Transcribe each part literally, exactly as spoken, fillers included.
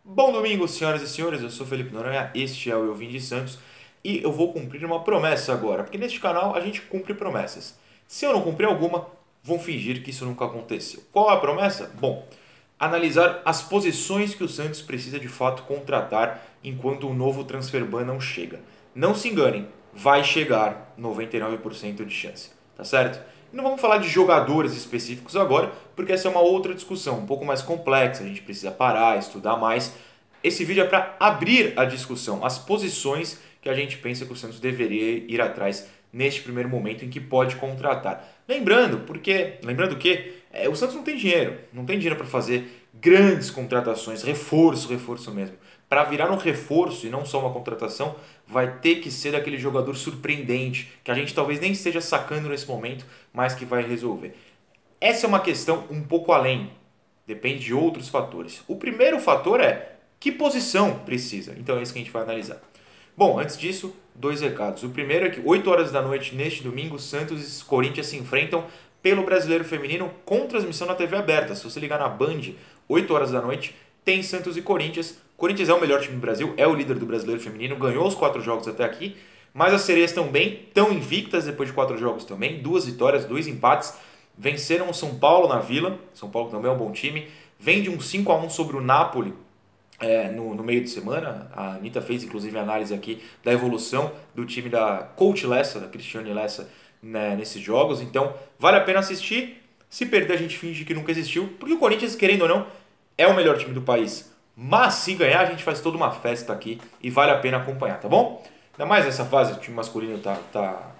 Bom domingo, senhoras e senhores, eu sou Felipe Noronha, este é o Eu Vim de Santos e eu vou cumprir uma promessa agora, porque neste canal a gente cumpre promessas. Se eu não cumprir alguma, vão fingir que isso nunca aconteceu. Qual é a promessa? Bom, analisar as posições que o Santos precisa de fato contratar enquanto o novo transfer ban não chega. Não se enganem, vai chegar noventa e nove por cento de chance, tá certo? E não vamos falar de jogadores específicos agora, porque essa é uma outra discussão, um pouco mais complexa, a gente precisa parar, estudar mais. Esse vídeo é para abrir a discussão, as posições que a gente pensa que o Santos deveria ir atrás neste primeiro momento em que pode contratar. Lembrando, porque, lembrando que é, o Santos não tem dinheiro, não tem dinheiro para fazer grandes contratações, reforço, reforço mesmo. Para virar um reforço e não só uma contratação, vai ter que ser aquele jogador surpreendente, que a gente talvez nem esteja sacando nesse momento, mas que vai resolver. Essa é uma questão um pouco além, depende de outros fatores. O primeiro fator é que posição precisa, então é isso que a gente vai analisar. Bom, antes disso, dois recados. O primeiro é que oito horas da noite neste domingo, Santos e Corinthians se enfrentam pelo Brasileiro Feminino com transmissão na T V aberta. Se você ligar na Band, oito horas da noite, tem Santos e Corinthians. Corinthians é o melhor time do Brasil, é o líder do Brasileiro Feminino, ganhou os quatro jogos até aqui, mas as sereias estão bem, estão invictas depois de quatro jogos também, duas vitórias, dois empates, venceram o São Paulo na Vila, São Paulo também é um bom time, vem de um cinco a um sobre o Napoli é, no, no meio de semana, a Anitta fez inclusive análise aqui da evolução do time da Coach Lessa, da Cristiane Lessa, né, nesses jogos, então vale a pena assistir, se perder a gente finge que nunca existiu, porque o Corinthians, querendo ou não, é o melhor time do país. Mas se ganhar, a gente faz toda uma festa aqui e vale a pena acompanhar, tá bom? Ainda mais nessa fase, o time masculino tá, tá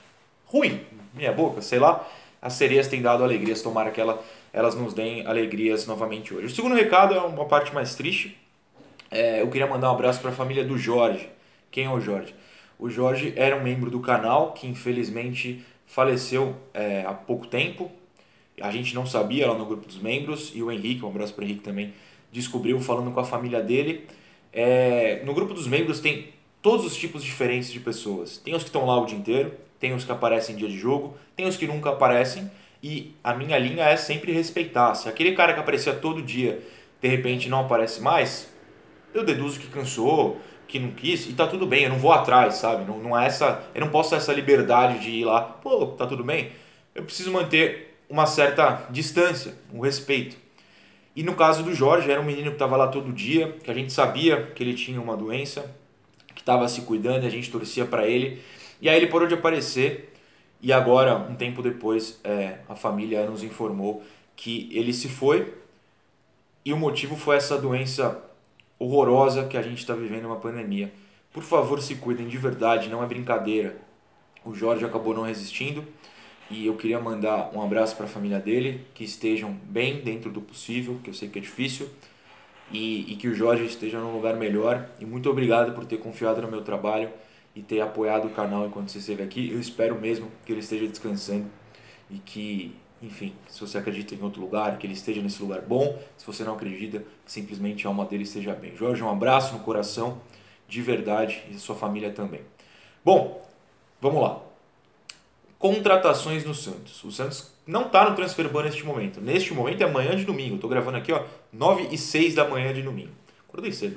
ruim, minha boca, sei lá. As sereias têm dado alegrias, tomara que ela, elas nos deem alegrias novamente hoje. O segundo recado é uma parte mais triste. É, eu queria mandar um abraço para a família do Jorge. Quem é o Jorge? O Jorge era um membro do canal que infelizmente faleceu é, há pouco tempo. A gente não sabia lá no grupo dos membros. E o Henrique, um abraço para o Henrique também, descobriu falando com a família dele. É, no grupo dos membros tem todos os tipos diferentes de pessoas. Tem os que estão lá o dia inteiro, tem os que aparecem em dia de jogo, tem os que nunca aparecem. E a minha linha é sempre respeitar. Se aquele cara que aparecia todo dia, de repente não aparece mais, eu deduzo que cansou, que não quis, e tá tudo bem, eu não vou atrás, sabe? Não, não é essa, eu não posso ter essa liberdade de ir lá, pô, tá tudo bem. Eu preciso manter uma certa distância, um respeito. E no caso do Jorge, era um menino que estava lá todo dia, que a gente sabia que ele tinha uma doença, que estava se cuidando e a gente torcia para ele. E aí ele parou de aparecer e agora, um tempo depois, é, a família nos informou que ele se foi e o motivo foi essa doença horrorosa que a gente está vivendo, uma pandemia. Por favor, se cuidem de verdade, não é brincadeira. O Jorge acabou não resistindo. E eu queria mandar um abraço para a família dele, que estejam bem dentro do possível, que eu sei que é difícil, e, e que o Jorge esteja num lugar melhor. E muito obrigado por ter confiado no meu trabalho e ter apoiado o canal enquanto você esteve aqui. Eu espero mesmo que ele esteja descansando e que, enfim, se você acredita em outro lugar, que ele esteja nesse lugar bom. Se você não acredita, que simplesmente a alma dele esteja bem. Jorge, um abraço no coração, de verdade, e a sua família também. Bom, vamos lá. Contratações no Santos. O Santos não está no transfer ban neste momento. Neste momento é amanhã de domingo. Estou gravando aqui, ó, nove e seis da manhã de domingo. Acordei cedo.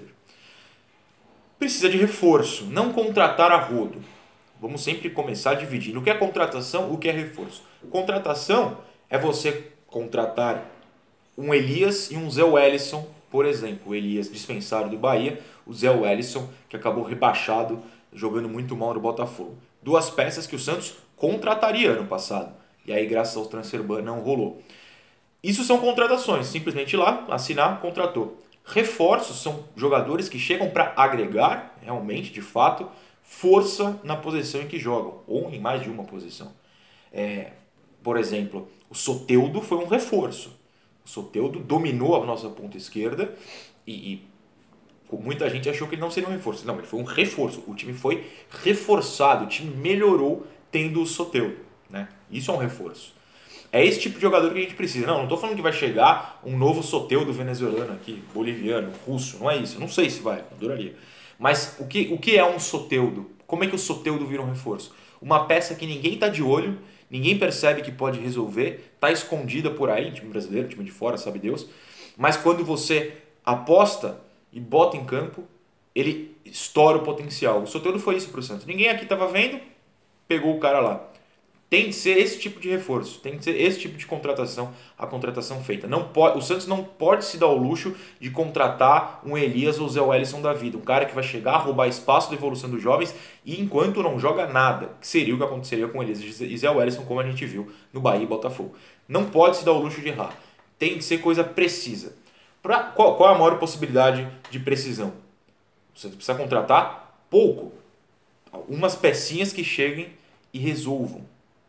Precisa de reforço, não contratar a rodo. Vamos sempre começar dividindo. O que é contratação, o que é reforço? Contratação é você contratar um Elias e um Zé Wellison, por exemplo. O Elias dispensado do Bahia, o Zé Wellison, que acabou rebaixado, jogando muito mal no Botafogo. Duas peças que o Santos contrataria ano passado. E aí, graças ao transfer ban, não rolou. Isso são contratações. Simplesmente ir lá, assinar, contratou. Reforços são jogadores que chegam para agregar, realmente, de fato, força na posição em que jogam. Ou em mais de uma posição. É, por exemplo, o Soteldo foi um reforço. O Soteldo dominou a nossa ponta esquerda e, e muita gente achou que ele não seria um reforço. Não, ele foi um reforço. O time foi reforçado, o time melhorou tendo o Soteldo, né? Isso é um reforço. É esse tipo de jogador que a gente precisa. Não, não estou falando que vai chegar um novo Soteldo venezuelano aqui, boliviano, russo, não é isso. Eu não sei se vai, adoraria. Mas o que, o que é um Soteldo? Como é que o Soteldo vira um reforço? Uma peça que ninguém está de olho, ninguém percebe que pode resolver, está escondida por aí, time brasileiro, time de fora, sabe Deus. Mas quando você aposta e bota em campo, ele estoura o potencial. O Soteldo foi isso para o Santos. Ninguém aqui estava vendo, pegou o cara lá. Tem que ser esse tipo de reforço, tem que ser esse tipo de contratação, a contratação feita. Não pode, o Santos não pode se dar o luxo de contratar um Elias ou Zé Wellison da vida, um cara que vai chegar, roubar espaço da evolução dos jovens e enquanto não joga nada, que seria o que aconteceria com Elias e Zé Wellison, como a gente viu no Bahia e Botafogo. Não pode se dar o luxo de errar, tem que ser coisa precisa. Pra, qual, qual é a maior possibilidade de precisão? O Santos precisa contratar pouco, algumas pecinhas que cheguem e resolvam.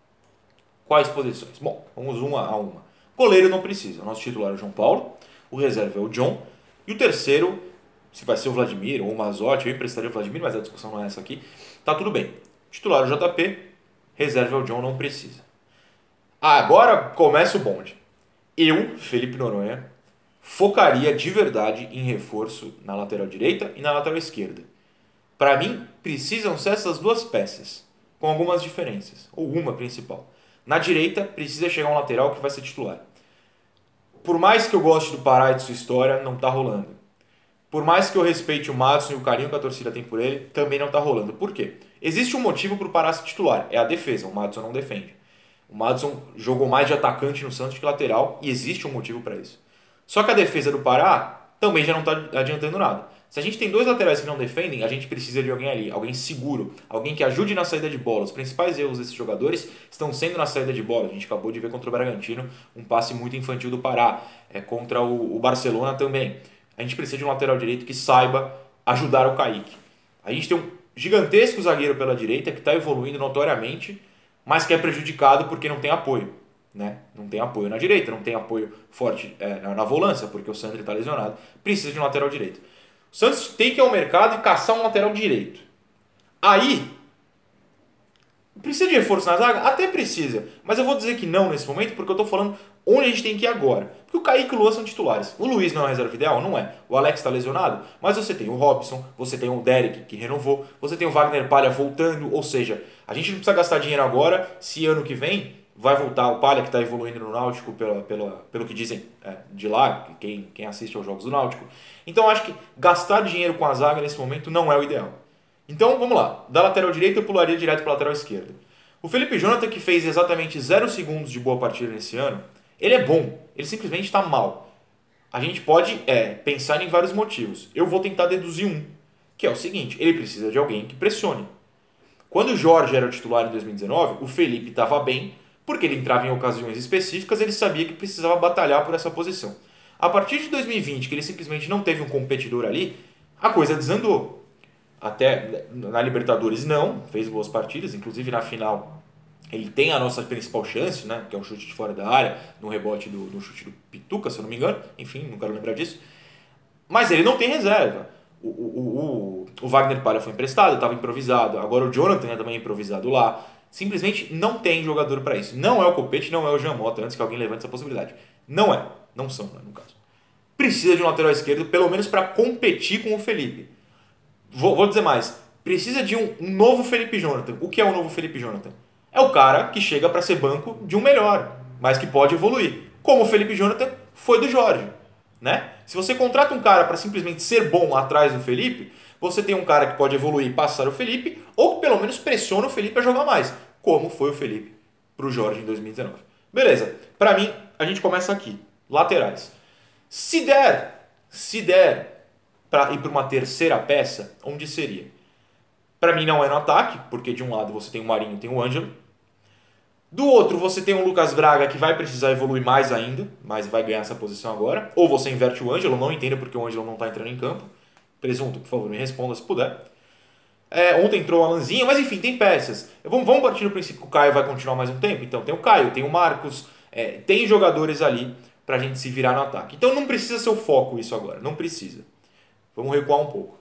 Quais posições? Bom, vamos uma a uma. Goleiro não precisa. O nosso titular é o João Paulo, o reserva é o John, e o terceiro, se vai ser o Vladimir ou o Mazotti, eu emprestaria o Vladimir, mas a discussão não é essa aqui. Tá tudo bem. Titular é o J P, reserva é o John, não precisa. Agora começa o bonde. Eu, Felipe Noronha, focaria de verdade em reforço na lateral direita e na lateral esquerda. Para mim, precisam ser essas duas peças, com algumas diferenças, ou uma principal. Na direita, precisa chegar um lateral que vai ser titular. Por mais que eu goste do Pará e de sua história, não está rolando. Por mais que eu respeite o Madison e o carinho que a torcida tem por ele, também não está rolando. Por quê? Existe um motivo para o Pará ser titular, é a defesa. O Madison não defende. O Madison jogou mais de atacante no Santos que lateral e existe um motivo para isso. Só que a defesa do Pará também já não está adiantando nada. Se a gente tem dois laterais que não defendem, a gente precisa de alguém ali, alguém seguro, alguém que ajude na saída de bola. Os principais erros desses jogadores estão sendo na saída de bola. A gente acabou de ver contra o Bragantino um passe muito infantil do Pará, é, contra o, o Barcelona também. A gente precisa de um lateral direito que saiba ajudar o Kaique. A gente tem um gigantesco zagueiro pela direita que está evoluindo notoriamente, mas que é prejudicado porque não tem apoio. Né? Não tem apoio na direita, não tem apoio forte é, na, na volância, porque o Sandri está lesionado. Precisa de um lateral direito. O Santos tem que ir ao mercado e caçar um lateral direito. Aí, precisa de reforço na zaga? Até precisa. Mas eu vou dizer que não nesse momento, porque eu estou falando onde a gente tem que ir agora. Porque o Kaique e o Luan são titulares. O Luiz não é a reserva ideal? Não é. O Alex está lesionado? Mas você tem o Robson, você tem o Derek, que renovou, você tem o Wagner Palha voltando. Ou seja, a gente não precisa gastar dinheiro agora, se ano que vem vai voltar o Palha, que está evoluindo no Náutico, pela, pela, pelo que dizem é, de lá, quem, quem assiste aos jogos do Náutico. Então acho que gastar dinheiro com a zaga nesse momento não é o ideal. Então vamos lá, da lateral direita eu pularia direto para a lateral esquerda. O Felipe Jonathan, que fez exatamente zero segundos de boa partida nesse ano, ele é bom, ele simplesmente está mal. A gente pode é, pensar em vários motivos. Eu vou tentar deduzir um, que é o seguinte, ele precisa de alguém que pressione. Quando o Jorge era o titular em dois mil e dezenove, o Felipe estava bem, porque ele entrava em ocasiões específicas, ele sabia que precisava batalhar por essa posição. A partir de dois mil e vinte, que ele simplesmente não teve um competidor ali, a coisa desandou. Até na Libertadores não, fez boas partidas, inclusive na final ele tem a nossa principal chance, né, que é um chute de fora da área, no rebote do, do chute do Pituca, se eu não me engano, enfim, não quero lembrar disso. Mas ele não tem reserva. O, o, o, o Wagner Palha foi emprestado, estava improvisado, agora o Jonathan é também improvisado lá. Simplesmente não tem jogador para isso. Não é o Copete, não é o Jean Mota, antes que alguém levante essa possibilidade. Não é. Não são, né, no caso. Precisa de um lateral esquerdo, pelo menos para competir com o Felipe. Vou, vou dizer mais. Precisa de um, um novo Felipe Jonathan. O que é o novo Felipe Jonathan? É o cara que chega para ser banco de um melhor, mas que pode evoluir. Como o Felipe Jonathan foi do Jorge. Né? Se você contrata um cara para simplesmente ser bom atrás do Felipe, você tem um cara que pode evoluir e passar o Felipe, ou que pelo menos pressiona o Felipe a jogar mais, como foi o Felipe para o Jorge em dois mil e dezenove. Beleza, para mim, a gente começa aqui, laterais. Se der, se der para ir para uma terceira peça, onde seria? Para mim não é no ataque, porque de um lado você tem o Marinho e tem o Ângelo. Do outro você tem o Lucas Braga, que vai precisar evoluir mais ainda, mas vai ganhar essa posição agora. Ou você inverte o Ângelo, não entendo porque o Ângelo não está entrando em campo. Presunto, por favor, me responda se puder. É, ontem entrou o Alanzinho, mas enfim, tem peças. Vamos, vamos partir do princípio que o Caio vai continuar mais um tempo? Então tem o Caio, tem o Marcos, é, tem jogadores ali pra gente se virar no ataque. Então não precisa ser o foco isso agora, não precisa. Vamos recuar um pouco.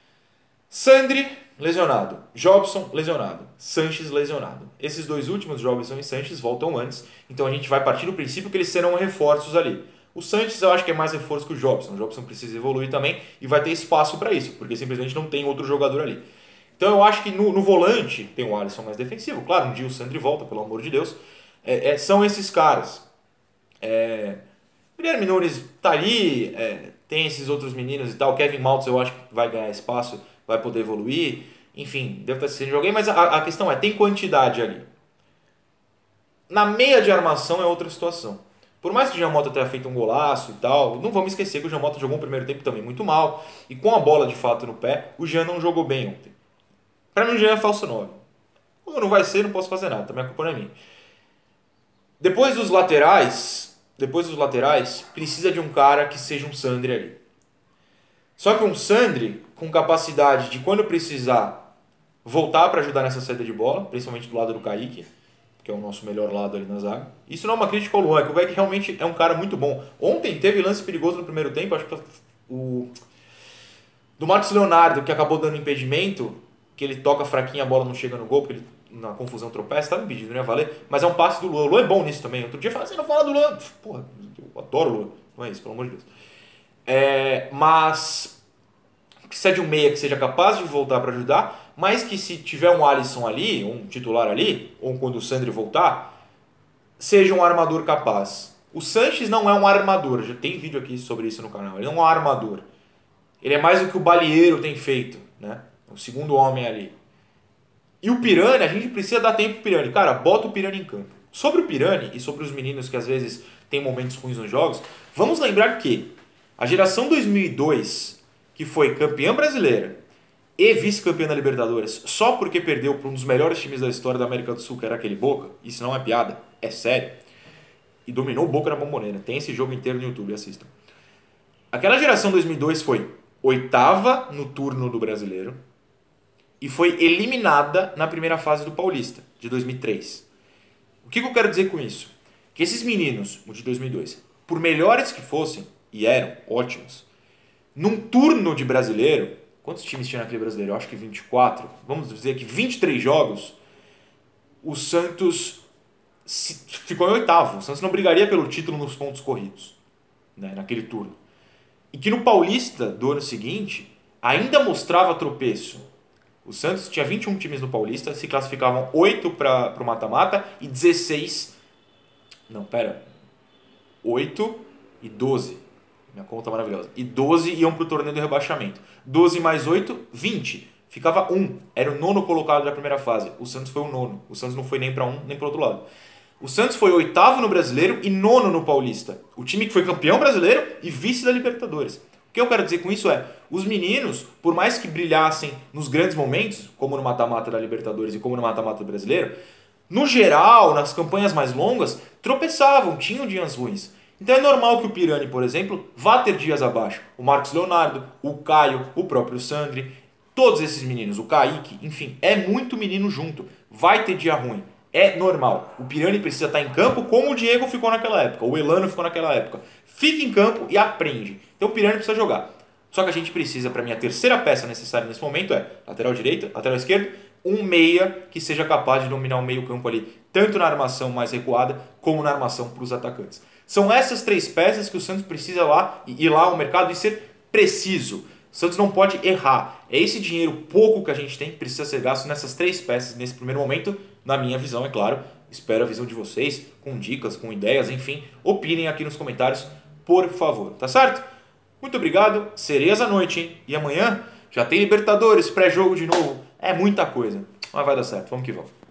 Sandri, lesionado. Jobson, lesionado. Sanches, lesionado. Esses dois últimos, Jobson e Sanches, voltam antes, então a gente vai partir do princípio que eles serão reforços ali. O Sanches eu acho que é mais reforço que o Jobson. O Jobson precisa evoluir também e vai ter espaço para isso, porque simplesmente não tem outro jogador ali. Então eu acho que no, no volante tem o Alisson mais defensivo. Claro, um dia o Sandri volta, pelo amor de Deus. É, é, são esses caras. É, Guilherme Nunes tá ali, é, tem esses outros meninos e tal. O Kevin Maltz eu acho que vai ganhar espaço, vai poder evoluir. Enfim, deve estar sendo alguém, mas a, a questão é, tem quantidade ali. Na meia de armação é outra situação. Por mais que o Jean Mota tenha feito um golaço e tal, não vamos esquecer que o Jean Mota jogou um primeiro tempo também muito mal. E com a bola de fato no pé, o Jean não jogou bem ontem. Pra mim o Jean é falso nove. Como não vai ser, não posso fazer nada, também a culpa não é minha. Depois dos laterais, depois dos laterais, precisa de um cara que seja um Sandri ali. Só que um Sandri com capacidade de, quando precisar, voltar para ajudar nessa saída de bola, principalmente do lado do Kaique, que é o nosso melhor lado ali na zaga. Isso não é uma crítica ao Luan, é que o Beck realmente é um cara muito bom. Ontem teve lance perigoso no primeiro tempo, acho que o do Marcos Leonardo, que acabou dando impedimento, que ele toca fraquinho, a bola não chega no gol, porque ele na confusão tropeça, estava impedido, não ia valer, mas é um passe do Luan. O Luan é bom nisso também. Outro dia fala assim, não fala do Luan. Porra, eu adoro o Luan. Não é isso, pelo amor de Deus. É, mas precisa de um meia que seja capaz de voltar para ajudar, mas que se tiver um Alisson ali, um titular ali, ou quando o Sandri voltar, seja um armador capaz. O Sanches não é um armador, já tem vídeo aqui sobre isso no canal, ele não é um armador. Ele é mais do que o Balieiro tem feito, né? O segundo homem ali. E o Pirani, a gente precisa dar tempo pro Pirani. Cara, bota o Pirani em campo. Sobre o Pirani e sobre os meninos que às vezes têm momentos ruins nos jogos, vamos lembrar que a geração dois mil e dois, que foi campeã brasileira e vice-campeã da Libertadores, só porque perdeu para um dos melhores times da história da América do Sul, que era aquele Boca, isso não é piada, é sério, e dominou o Boca na Bombonera. Tem esse jogo inteiro no YouTube, assistam. Aquela geração dois mil e dois foi oitava no turno do Brasileiro, e foi eliminada na primeira fase do Paulista, de dois mil e três. O que eu quero dizer com isso? Que esses meninos, o de dois mil e dois, por melhores que fossem, e eram ótimos, num turno de brasileiro, quantos times tinha naquele brasileiro? Eu acho que vinte e quatro, vamos dizer que vinte e três jogos, o Santos ficou em oitavo. O Santos não brigaria pelo título nos pontos corridos, né, naquele turno. E que no Paulista do ano seguinte, ainda mostrava tropeço. O Santos tinha vinte e um times no Paulista, se classificavam oito para o mata-mata e dezesseis... Não, pera. oito e doze. Minha conta maravilhosa. E doze iam para o torneio do rebaixamento. doze mais oito, vinte. Ficava um. Era o nono colocado da primeira fase. O Santos foi o nono. O Santos não foi nem para um, nem para o outro lado. O Santos foi oitavo no Brasileiro e nono no Paulista. O time que foi campeão brasileiro e vice da Libertadores. O que eu quero dizer com isso é, os meninos, por mais que brilhassem nos grandes momentos, como no mata-mata da Libertadores e como no mata-mata do Brasileiro, no geral, nas campanhas mais longas, tropeçavam, tinham dias ruins. Então é normal que o Pirani, por exemplo, vá ter dias abaixo. O Marcos Leonardo, o Caio, o próprio Sandri, todos esses meninos, o Kaique, enfim, é muito menino junto. Vai ter dia ruim. É normal. O Pirani precisa estar em campo como o Diego ficou naquela época, o Elano ficou naquela época. Fica em campo e aprende. Então o Pirani precisa jogar. Só que a gente precisa, para mim, a terceira peça necessária nesse momento é lateral direito, lateral esquerdo, um meia que seja capaz de dominar o meio campo ali, tanto na armação mais recuada, como na armação para os atacantes. São essas três peças que o Santos precisa lá, ir lá ao mercado e ser preciso. O Santos não pode errar. É esse dinheiro pouco que a gente tem que precisa ser gasto nessas três peças nesse primeiro momento, na minha visão, é claro. Espero a visão de vocês, com dicas, com ideias, enfim. Opinem aqui nos comentários, por favor. Tá certo? Muito obrigado. Sereias à noite, hein? E amanhã já tem Libertadores, pré-jogo de novo. É muita coisa. Mas vai dar certo. Vamos que vamos.